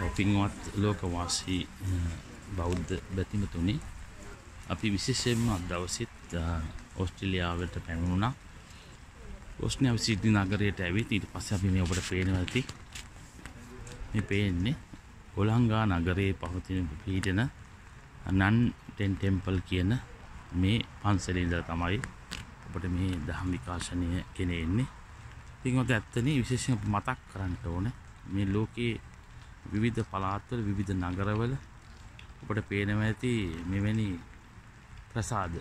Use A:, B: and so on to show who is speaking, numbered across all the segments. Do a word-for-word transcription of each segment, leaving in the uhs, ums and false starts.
A: පින්වත් ලෝකවාසී බෞද්ධ බැතිමතුනි අපි විශේෂයෙන්ම අද දවසෙත් ඕස්ට්‍රේලියාවට පැමිණුණා. ඕස්ට්‍රේලියාව සිඩ්නි නගරයට ඇවිත් ඊට පස්සේ අපි මේ ඔබට පේනවා ඇති මේ පේන්නේ ඔලංගා නගරයේ පවතින පිහිටන නන් ටෙන් ටෙම්පල් කියන මේ පන්සලේ ඉඳලා තමයි ඔබට මේ දහම් විකාශනය කෙනේ එන්නේ. පින්වත් ඇත්තනේ විශේෂයෙන් මතක් කරන්න ඕනේ මේ ලෝකයේ විවිධ පළාත්වල විවිධ නගරවල ඔබට පේනවා ඇති මෙවැනි ප්‍රසාද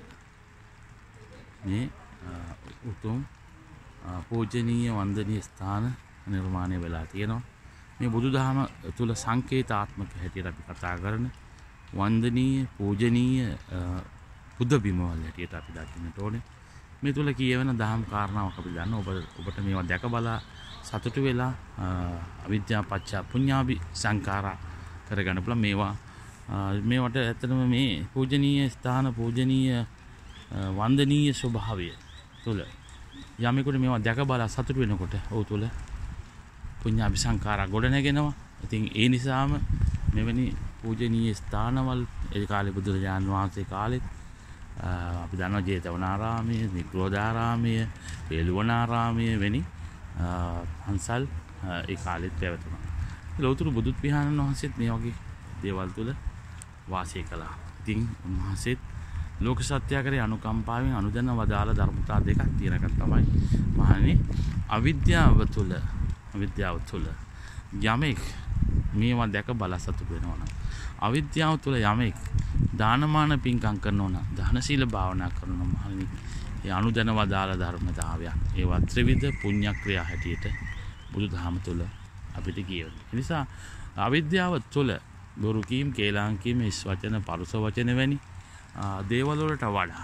A: මේ උතුම් පූජනීය වන්දනීය ස්ථාන නිර්මාණය වෙලා තියෙනවා. මේ බුදුදහම තුල සංකේතාත්මක හැටියට අපි කතා කරන වන්දනීය පූජනීය බුද්ධ බිමවල හැටියට අපි දකින්නට ඕනේ. මේ තුල කියවෙන දහම් කාරණාවක් අපි දන්න ඔබ ඔබට මේවා දැක බලා සතුටු වෙලා අවිද්‍යා පත්‍ය පුඤ්ඤාභි සංඛාරා කරගන්න පුළුවන්. මේවා මේවට ඇත්තටම මේ පූජනීය ස්ථාන පූජනීය වන්දනීය ස්වභාවය තුල යමෙකුට මේවා දැක බලා සතුටු වෙනකොට ඔහු තුල පුඤ්ඤාභි සංඛාරා ගොඩ නැගෙනවා. ඉතින් ඒ නිසාම මෙවැනි පූජනීය ස්ථානවල ඒ කාලේ බුදුරජාන් වහන්සේ කාලෙත් අපි දන්නවා ජේතවනාරාමය, නිග්‍රෝධාරාමය, වේළුවනාරාමය වැනි පන්සල් ඒ කාලෙත් පැවතුණා. ලෞතර බුදුත් පියාණන් වහන්සේත් මේ වගේ දේවල් තුල වාසය කළා. ඉතින් උන්වහන්සේත් ලෝක සත්‍යකරේ අනුකම්පාවෙන් අනුදැන වදාළ ධර්මතා දෙකක් තියෙන එකක් තමයි මහණෙනි අවිද්‍යාව තුල අවිද්‍යාව තුල යමෙක් මේවා දැක බල සතුට වෙනවා නම් අවිද්‍යාව තුල යමෙක් දානමාන පින්කම් කරනවා නම් දාන සීල භාවනා කරනවා මහණෙනි ඒ අනුදැන වදාළ ධර්මතාවයක් ඒවා ත්‍රිවිධ පුණ්‍ය ක්‍රියා හැටියට බුදුදහම තුල අපිට කියවෙනවා. ඒ නිසා අවිද්‍යාව තුල බොරු කීම්, කේලාම් කීම්, හිස් වචන, පරුස වචන වැනි දේවල් වලට වඩා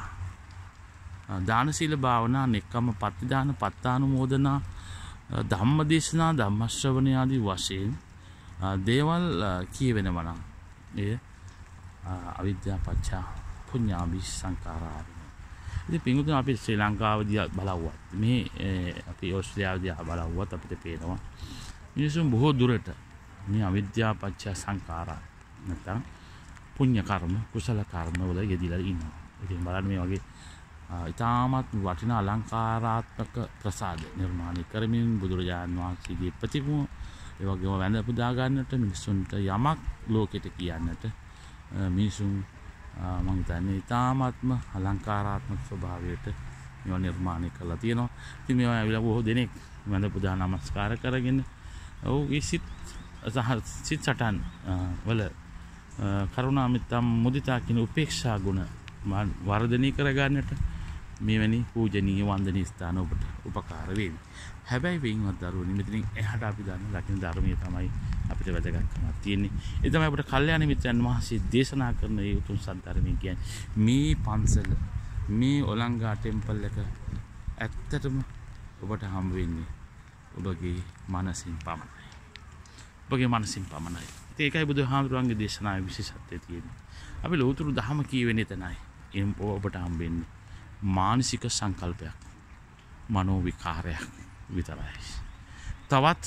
A: දාන සීල භාවනා, නෙක්ඛම්ම පටිදාන, පත්තානුමෝදනා, ධම්මදේශනා, ධම්ම ශ්‍රවණ ආදී වශයෙන් දේවල් කියවෙනවා නම් ඒ අවිද්‍යා පත්‍ය පුඤ්ඤාභි සංඛාරා. ඉතින් පින්වතුනි අපි ශ්‍රී ලංකාවදී බලවුවත් මේ අපි ඕස්ට්‍රේලියාවදී බලවුවත් අපිට පේනවා මිනිසුන් බොහෝ දුරට මේ අවිද්‍යා පත්‍ය සංඛාරා නැත්නම් පුණ්‍ය කර්ම කුසල කර්ම වල යෙදিলা ඉන්නවා. ඉතින් බලන්න මේ වගේ ඊටමත් වටිනා අලංකාරාත්මක ප්‍රසාද නිර්මාණය කරමින් බුදුරජාන් වහන්සේගේ ප්‍රතිමය ඒ වගේම වැඳ පුදා ගන්නට මිනිසුන්ට යමක් ලෝකෙට කියන්නට මිනිසුන් මම හිතන්නේ ඊටාත්ම අලංකාරාත්මක ස්වභාවයට මේවා නිර්මාණය කරලා තියෙනවා. ඉතින් මේවා ඇවිල්ලා බොහෝ දෙනෙක් වැඳ පුදා නමස්කාර කරගෙන ඔව්ගේ සිත් සිත් සටන් වල කරුණා මිත්තම් මුදිතා කියන උපේක්ෂා ගුණ වර්ධනය කර ගන්නට මෙවැනි පූජනීය වන්දනීය ස්ථාන ඔබට උපකාර වේවි. හැබැයි වෙන්වත් දරුවනි මෙතනින් එහාට අපි දන්න ලකින ධර්මයේ තමයි අපිට වැදගත්කමක් තියෙන්නේ. ඒ තමයි අපිට කල්යාණ මිත්‍රයන් වහන්සේ දේශනා කරන මේ උතුම් සද්ධර්මයේ කියන්නේ මේ පන්සල මේ ඔලංගා ටෙම්පල් එක ඇත්තටම ඔබට හම් වෙන්නේ ඔබගේ මනසින් පමණයි. ඔබගේ මනසින් පමණයි. ඒකයි බුදුහාමුදුරන්ගේ දේශනාවේ විශේෂත්වය තියෙන්නේ. අපි ලෝතුරු දහම කියවෙන්නේ එතනයි. එම් ඔබට හම් වෙන්නේ මානසික සංකල්පයක්, මනෝ විකාරයක් විතරයි. තවත්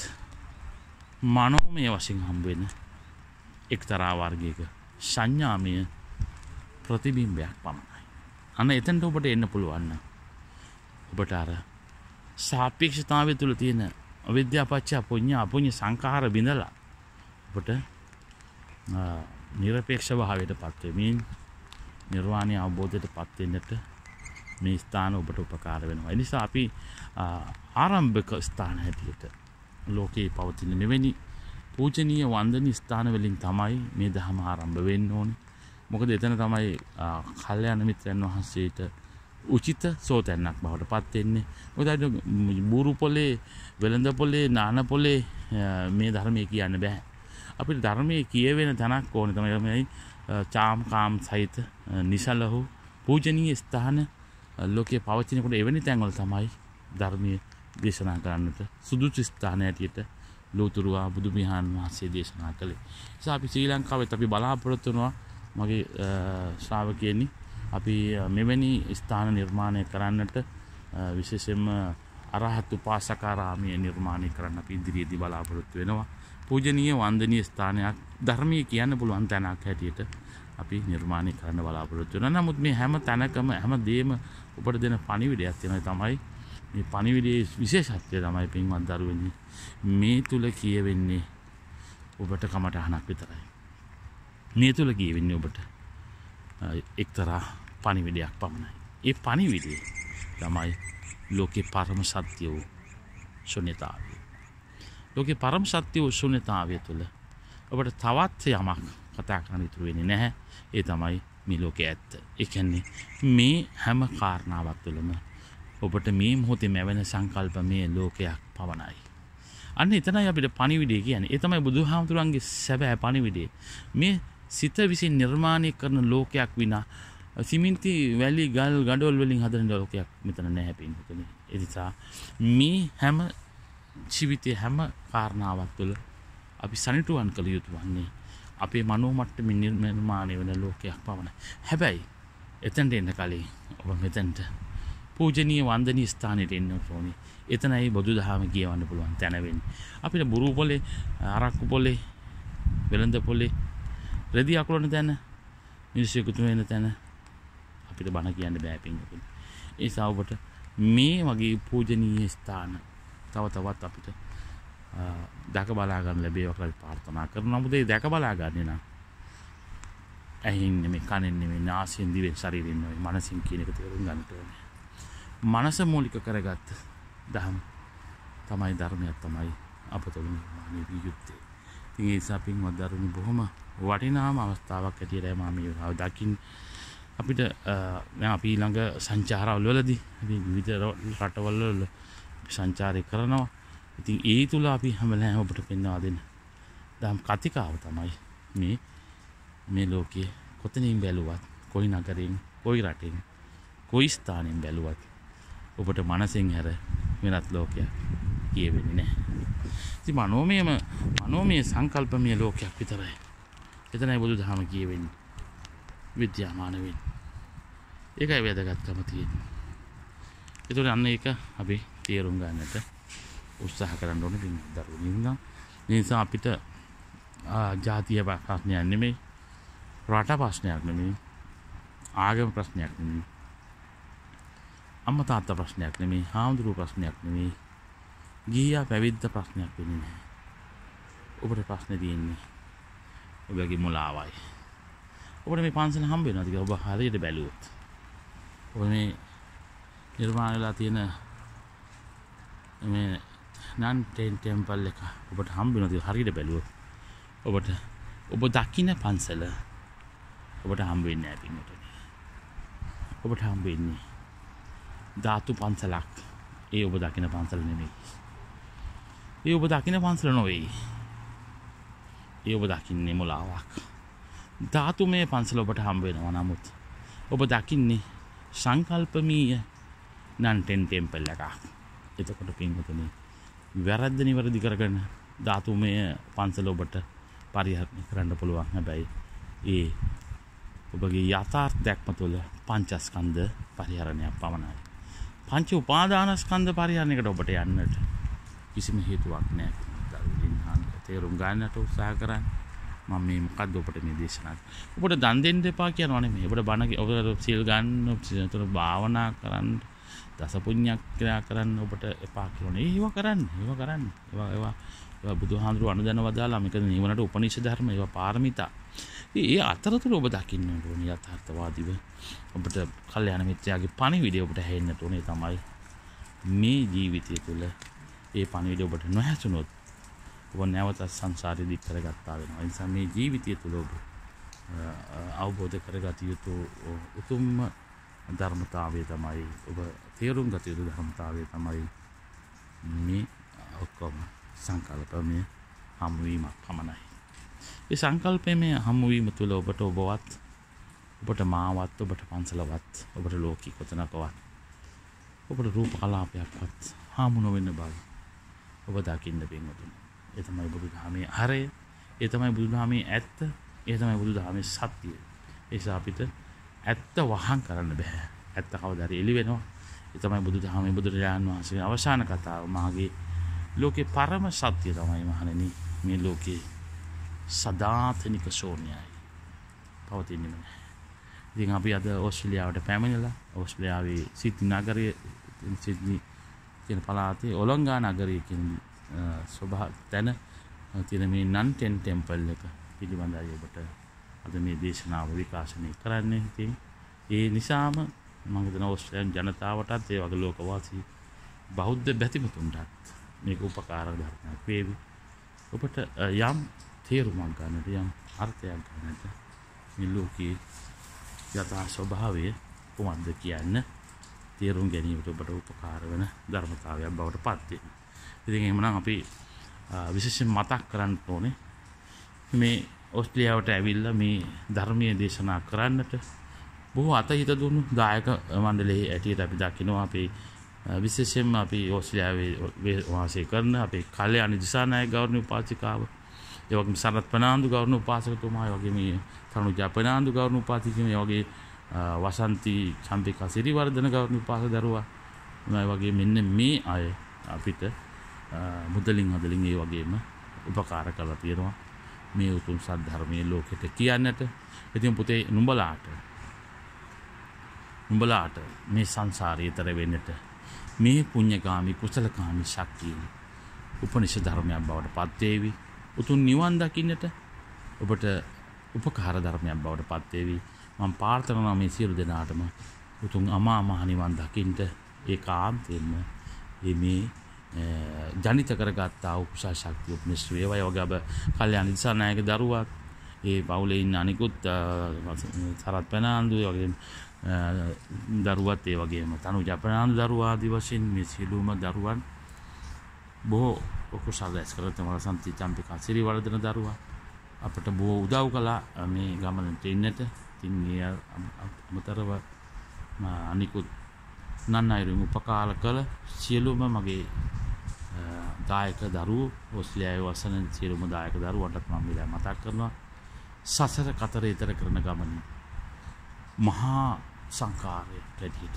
A: මනෝමය වශයෙන් හම් වෙන එක්තරා වර්ගයක සංඥාමය ප්‍රතිබිම්බයක් පමණයි. අන්න එතනට ඔබට එන්න පුළුවන් නම් ඔබට අර සාපේක්ෂතාවය තුළ තියෙන අවිද්‍යා පත්‍ය පුඤ්ඤ අපුඤ්ඤ සංඛාර බිඳලා ඔබට නිර්පේක්ෂ භාවයට පත් වෙමින් නිර්වාණය අවබෝධයට පත් වෙන්නට මේ ස්ථාන ඔබට උපකාර වෙනවා. ඒ නිසා අපි ආරම්භක ස්ථාන හැටියට ලෝකේ පවතින මෙවැනි පූජනීය වන්දනීය ස්ථාන වලින් තමයි මේ ධර්ම ආරම්භ වෙන්න ඕනේ. මොකද එතන තමයි කල්යාණ මිත්‍රයන් වහන්සේට උචිත සෝතැන්නක් බවට පත් වෙන්නේ. මොකද බూరు පොලේ, වෙළඳ පොලේ, නාන පොලේ මේ ධර්මයේ කියන්න බෑ. අපිට ධර්මයේ කියවෙන තැනක් ඕනේ තමයි මේ චාම් කාම් සහිත නිසලහු පූජනීය ස්ථාන ලෝකයේ පවතිනකොට එවැනි තැන්වල තමයි ධර්මයේ දේශනා කරන්නට සුදුසු ස්ථාන හැටියට ලෝතුරු බුදු පියාණන් වහන්සේ දේශනා කළේ. ඒ නිසා අපි ශ්‍රී ලංකාවෙත් අපි බලාපොරොත්තු වෙනවා මගේ ශ්‍රාවකයනි අපි මෙවැනි ස්ථාන නිර්මාණය කරන්නට විශේෂයෙන්ම අරහත් උපාසකාරාමය නිර්මාණය කරන්න අපි ඉදිරියේදී බලාපොරොත්තු වෙනවා. පූජනීය වන්දනීය ස්ථානයක් ධර්මයේ කියන්න පුළුවන් තැනක් හැටියට අපි නිර්මාණය කරන්න බලාපොරොත්තු වෙනවා. නමුත් මේ හැම තැනකම හැම දෙයක්ම ඔබට දෙන පණිවිඩයක් තියෙනවා. තමයි මේ පණිවිඩයේ විශේෂත්වය තමයි පින්වත් දරුවනි මේ තුල කියවෙන්නේ ඔබට කමටහනක් විතරයි. මේ තුල කියවෙන්නේ ඔබට එක්තරා පණිවිඩයක් පමණයි. ඒ පණිවිඩය තමයි ලෝකේ පරම සත්‍ය වූ ශුන්‍යතාවය. ලෝකේ පරම සත්‍ය වූ ශුන්‍යතාවය තුළ ඔබට තවත් යමක් කතා කරන්න ඉතුරු වෙන්නේ නැහැ. ඒ තමයි මේ ලෝකයේ ඇත්ත. ඒ කියන්නේ මේ හැම කාරණාවක් තුළම ඔබට මේ මොහොතේ මැවෙන සංකල්ප මේ ලෝකයක් පවණයි. අන්න එතනයි අපිට පණිවිඩය කියන්නේ. ඒ තමයි බුදුහාමුදුරන්ගේ සැබෑ පණිවිඩය. මේ සිත විසින් නිර්මාණය කරන ලෝකයක් විනා සිමෙන්ති වැලි ගල් ගඩොල් වලින් හදන ලෝකයක් මෙතන නැහැ පින්වතුනි. ඒ නිසා මේ හැම ජීවිතයේ හැම කාරණාවක් තුළ අපි සනිටුවන් කළ යුතු වන්නේ අපේ මනෝ මට්ටමින් නිර්මාණය වෙන ලෝකයක් පමණයි. හැබැයි එතනට එන්න කලින් ඔබ මෙතනට පූජනීය වන්දනීය ස්ථානෙට එන්න ඕනේ. එතනයි බුදුදහම කියවන්න පුළුවන් තැන වෙන්නේ. අපිට බුරු පොලේ, අරක්කු පොලේ, වෙළඳ පොලේ, රෙදි අකුලන තැන, මිනිස්සු එකතු වෙන තැන අපිට බණ කියන්න බෑ පින්වතුනි. ඒ නිසා ඔබට මේ වගේ පූජනීය ස්ථාන තව තවත් අපිට දැක බලා ගන්න ලැබේවා කියලා ප්‍රාර්ථනා කරනවා. මොකද ඒ දැක බලා ගන්න නම් ඇහින් නෙමෙයි, කනෙන් නෙමෙයි, නාසයෙන්, දිවෙන්, ශරීරයෙන් නෙමෙයි, මනසින් කියන එක තේරුම් ගන්න ඕනේ. මනස මූලික කරගත්ත දහම් තමයි ධර්මයක් තමයි අපතේ නිර්මාණය විය යුත්තේ. ඉතින් ඒ නිසා පින්වත් දරුවනි බොහොම වටිනාම අවස්ථාවක් ඇටියට මම මේ දකින්න අපිට දැන් අපි ළඟ සංචාරවල වලදී අපි විවිධ රටවල වල සංචාරය කරනවා. ඉතින් ඒ තුල අපි හැමලෑම ඔබට පෙන්වා දෙන්න දහම් කතිකාව තමයි මේ මේ ලෝකයේ කොතනින් බැලුවත්, කොයි නගරෙන්, කොයි රටෙන්, කොයි ස්ථානෙන් බැලුවත් ඔබට මනසෙන් හැර වෙනත් ලෝකයක් කියවෙන්නේ නැහැ. ඉතින් මනෝමයම මනෝමය සංකල්පමය ලෝකයක් විතරයි. එතනයි බුදුදහම කියවෙන්නේ. විද්‍යාමාන වෙන්නේ. ඒකයි වැදගත්කම තියෙන්නේ. ඒතකොට අන්න ඒක අපි තේරුම් ගන්නට උත්සාහ කරන්න ඕනේ පින් දරුවෝ. ඒ නිසා අපිට ජාතිය ප්‍රශ්නයක් නෙමෙයි, රට ප්‍රශ්නයක් නෙමෙයි, ආගම ප්‍රශ්නයක් නෙමෙයි, අම්මා තාත්තා ප්‍රශ්නයක් නෙමෙයි, හාමුදුරුවෝ ප්‍රශ්නයක් නෙමෙයි, ගිහියා පැවිද්ද ප්‍රශ්නයක් වෙන්නේ නැහැ. ඔබට ප්‍රශ්නේ තියෙන්නේ ඔබගේ මුලාවයි. ඔබට මේ පන්සල හම්බ වෙනවද කියලා ඔබ හරියට බැලුවොත්. ඔබ මේ නිර්මාණ වෙලා තියෙන මේ නන් ටෙම්පල් එක ඔබට හම්බ වෙනවද හරියට බැලුවොත් ඔබට ඔබ දකින්න පන්සල ඔබට හම්බ වෙන්නේ නැහැ පින්වතුනි. ඔබට හම්බ වෙන්නේ ධාතු පන්සලක්. ඒ ඔබ දකින්න පන්සල නෙමෙයි. ඒ ඔබ දකින්න පන්සල නෙවෙයි. ඒ ඔබ දකින්නේ මුලාවක්. ධාතුමය පන්සල ඔබට හම්බ වෙනවා. නමුත් ඔබ දකින්නේ සංකල්පමීය නන්ටෙන් ටෙම්පල් එකක්. එතකොට පින්වතුනි වැරද්ද නිවැරදි කරගෙන ධාතුමය පන්සල ඔබට පරිහරණය කරන්න පුළුවන්. හැබැයි ඒ ඔබගේ යථාර්ථයක්ම තුළ පංචස්කන්ධ පරිහරණයක් පමණයි. පංච උපාදානස්කන්ධ පරිහරණයකට ඔබට යන්නට කිසිම හේතුවක් නැහැ. තේරුම් ගන්නට උත්සාහ කරන්න. මම මේ මොකද්ද ඔබට මේ දේශනා කරන්නේ. ඔබට දන් දෙන්න එපා කියනවා නෙමෙයි. ඔබට බණ ඔබට සීල් ගන්න, ඔබට භාවනා කරන්න, දස පුණ්‍යක් ක්‍රියා කරන්න ඔබට එපා කියනවා. ඒව කරන්න. ඒව කරන්න. ඒවා ඒවා ඒවා බුදුහාමුදුරුවෝ අනුදැන වදාලා මේක නිවනට උපනිෂද ධර්ම, ඒවා පාරමිතා. ඒ අතරතුර ඔබ දකින්න ඕනේ යථාර්ථවාදීව. ඔබට කල්යාණ මිත්‍යාගේ පණිවිඩය ඔබට ඇහෙන්නට ඕනේ. තමයි මේ ජීවිතය තුළ ඒ පණිවිඩය ඔබට නොහැසුනොත් ඔබ නැවත සංසාරෙ දික් කරගත්තා වෙනවා. ඒ නිසා මේ ජීවිතය තුළ ඔබ අවබෝධ කරගත යුතු උතුම්ම ධර්මතාවය තමයි, ඔබ තේරුම් ගත යුතු ධර්මතාවය තමයි මේ ඔක්කොම සංකල්පමය හමුවීමක් පමණයි. ඒ සංකල්පමය හමුවීම තුළ ඔබට ඔබවත්, ඔබට මාවත්, ඔබට පන්සලවත්, ඔබට ලෝකී කොතනකවත්, ඔබට රූප කලාපයක්වත් හමු නොවෙන්න බව ඔබ දකින්න පින්වතුනි. ඒ තමයි බුදුදහමේ හරය. ඒ තමයි බුදුදහමේ ඇත්ත. ඒ තමයි බුදුදහමේ සත්‍යය. ඒ නිසා අපිට ඇත්ත වහං කරන්න බෑ. ඇත්ත කවදාද එළි වෙනවා. ඒ තමයි බුදුදහමේ බුදුරජාණන් වහන්සේගේ අවසාන කතාව. මාගේ ලෝකේ පරම සත්‍ය තමයි මහණෙනි මේ ලෝකේ සදාතනික ශූන්‍යයි. පවතින්නේ නැහැ. ඉතින් අපි අද ඕස්ට්‍රේලියාවට පැමිණිලා ඕස්ට්‍රේලියාවේ සිඩ්නි නගරයේ සිඩ්නි කියන පළාතේ ඔලංගා නගරයේ කියන ස්වභාව තැන තියෙන මේ නන්ටෙන් ටෙම්පල් එක පිළිබඳව ඔබට අද මේ දේශනාව විකාශනය කරන්නේ. ඉතින් ඒ නිසාම මම හිතන ඕස්ට්‍රේලියානු ජනතාවටත් ඒ වගේ ලෝකවාසී බෞද්ධ බැතිමතුන්ටත් මේක උපකාර ධර්මයක් වේවි. ඔබට යම් තේරුමක් ගන්නට යම් අර්ථයක් ගන්නට මේ ලෝකයේ යථා ස්වභාවය කොහොමද කියන්න තේරුම් ගැනීමට ඔබට උපකාර වෙන ධර්මතාවයක් බවට පත් වෙනවා. ඉතින් එහෙමනම් අපි විශේෂයෙන් මතක් කරන්න ඕනේ මේ ඕස්ට්‍රේලියාවට ඇවිල්ලා මේ ධර්මීය දේශනා කරන්නට බොහෝ අතහිත දුන්නු දායක මණ්ඩලයේ ඇටියට අපි දකිනවා. අපි විශේෂයෙන්ම අපි ඕස්ට්‍රේලියාවේ වාසය කරන අපේ කල්‍යාණ දිසානායක ගෞරවනීය උපාසිකාව, ඒ වගේම සරත් ප්‍රනාන්දු ගෞරවනීය උපාසකතුමා, ඒ වගේම තනුජා ප්‍රනාන්දු ගෞරවනීය උපාසිකාව, ඒ වගේ වසන්ති චම්පිකා සිරිවර්ධන ගෞරවනීය උපාසක දරුවා, ඒ වගේ මෙන්න මේ අය අපිට මුදලින් අදලින් ඒ වගේම උපකාර කරලා තියෙනවා මේ උතුම් සද්ධර්මයේ ලෝකෙට කියන්නට. ඉතින් පුතේ නුඹලාට නුඹලාට මේ සංසාරයේ තර වෙන්නට මේ පුණ්‍යගාමි කුසලකාමි ශක්තිය උපනිෂ ධර්මයක් බවට පත් වේවි. උතුම් නිවන් දකින්නට ඔබට උපකාර ධර්මයක් බවට පත් වේවි. මම ප්‍රාර්ථනා කරනවා මේ සියලු දෙනාටම උතුම් අමා මහ නිවන් දකින්න ඒකාන්තයෙන්ම මේ ජනිත කරගත්තා වූ කුසල ශක්තිය උපනිෂ වේවා. ඒ වගේ අප කල්‍යාණ දිසානායක දරුවා, ඒ පවුලේ ඉන්න අනිකුත් සරත් ප්‍රනාන්දු, ඒ වගේම දරුවත්, ඒ වගේම තනුජා ප්‍රනාන්දු දරුවා ආදී වශයෙන් මේ සියලුම දරුවන් බොහෝ කුසල රැස් කරලා තමයි සම්ති චම්පිකා සිරිවර්ධන දරුවා අපට බොහෝ උදව් කළා මේ ගමනට එන්නට. ඉතින් මේ අමතරව අනිකුත් නන් අයුරින් උපකාර කළ සියලුම මගේ දායක දරුවෝ, ඕස්ට්‍රේලියාවේ වසන සියලුම දායක දරුවන්ටත් මම විලා මතක් කරනවා. සසර කතර ඊතර කරන ගමනේ මහා සංකාරයේ කැටියට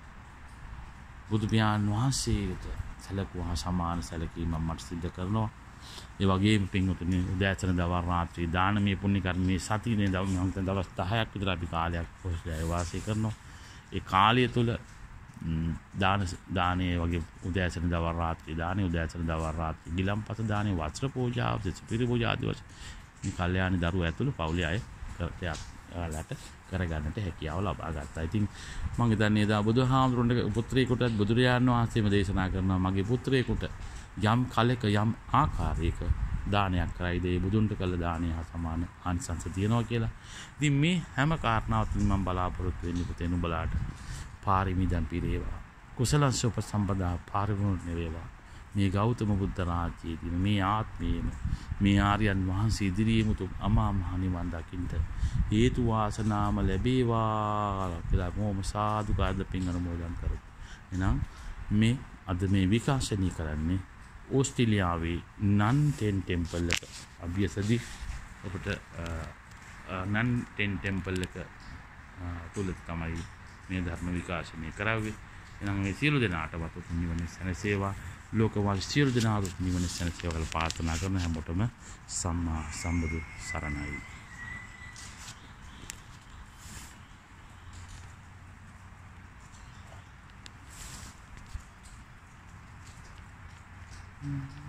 A: බුදු පියාණන් වහන්සේට සැලකුවා සමාන සැලකීමක් මට සිද්ධ කරනවා. ඒ වගේම පින්වතුනි උදෑසන දවල් රාත්‍රී දානමය පුණ්‍ය කර්මයේ සතියේ දවස් දහයක් විතර අපි කාලයක් ඕස්ට්‍රේලියාවේ වාසය කරනවා. ඒ කාලය තුල දාන දානේ වගේ උදෑසන දවල් රාත්‍රී දානේ, උදෑසන දවල් රාත්‍රී ගිලම්පස දානේ, වස්ත්‍ර පූජාව, දෙසපිරි පූජා ආදී වශයෙන් මේ කල්යාණි දරුවෝ ඇතුළු පවුලේ අය කරට කරගන්නට හැකියාව ලබා ගත්තා. ඉතින් මම හිතන්නේ එදා බුදුහාමුදුරන්ගේ පුත්‍රයෙකුටත් බුදුරජාණන් වහන්සේම දේශනා කරනවා මගේ පුත්‍රයෙකුට යම් කලක යම් ආකාරයක දානයක් කරයිද ඒ බුදුන්ට කළ දානය හා සමාන ආනිසංස තියෙනවා කියලා. ඉතින් මේ හැම කාරණාවකින් මම බලාපොරොත්තු වෙන්නේ පුතේ නුඹලාට පාරමිදන් පිරේවා, කුසලං සුපසම්පදා පාරමිත වේවා. මේ ගෞතම බුද්ධ රාජ්‍යයේදී මේ ආත්මයේම මේ ආර්යයන් වහන්සේ ඉදිරියේම තුම් අමා මහ නිවන් දකින්න හේතු වාසනාම ලැබේවා කියලා මොම සාදුකාද පින් අනුමෝදන් කරමු. එහෙනම් මේ අද මේ විකාශනය කරන්නේ ඕස්ට්‍රේලියාවේ නන්ටෙන් ටෙම්පල් එක අභියසදී ඔබට නන්ටෙන් ටෙම්පල් එක තුල තමයි මේ ධර්ම විකාශනය කරන්නේ. එහෙනම් මේ සියලු දෙනාටවත් උතුම් නිවන සැනසේවා. ලෝකවාසී සියලු දෙනාට නිවන සැනසේවා කියලා ප්‍රාර්ථනා කරන හැමෝටම සම්මා සම්බුදු සරණයි. Mm-hmm.